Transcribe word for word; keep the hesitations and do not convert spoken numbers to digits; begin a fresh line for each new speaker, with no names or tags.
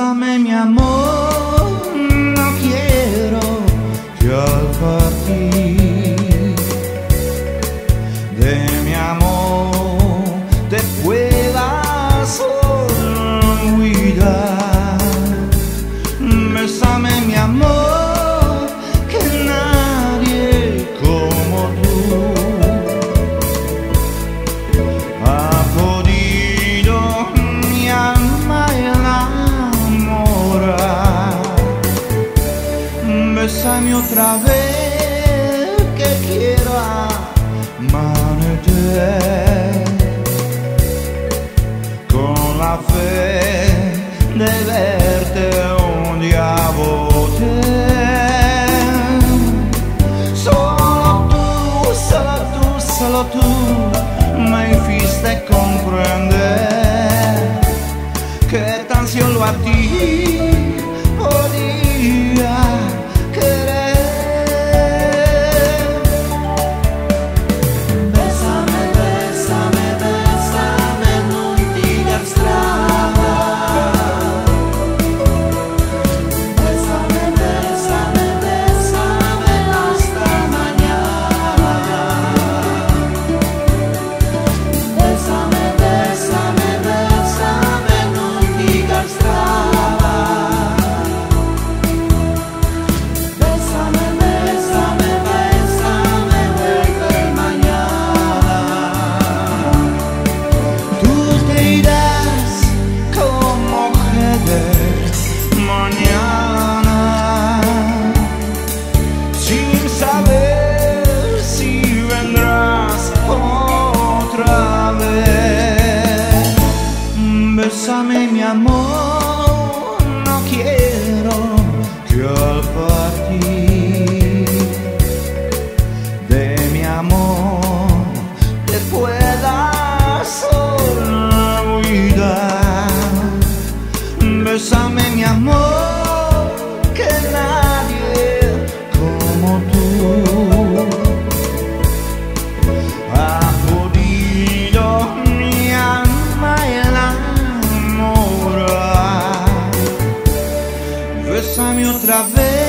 Bésame mi amor, no quiero que al partir de mi amor te puedas olvidar. Bésame mi amor, que nadie como tú ha podido mi alma enamorar. Bésame otra vez, que quiero amanecer con la fe de verte un día volver. Solo tú, solo tú, solo tú me hiciste comprender que tan solo a ti podía querer.
Bésame, bésame, bésame, non digas strada. Bésame, bésame, bésame hasta mañana. Bésame, bésame, bésame, non digas strada. Bésame, bésame, bésame, vuelve mañana.
Tú te irás como mujer mañana, sin saber si vendrás otra vez. Bésame mi amor, no quiero que al partir de mi amor te puedas olvidar. Bésame mi amor, que nadie como tú ha podido mi alma enamorar. Bésame otra vez,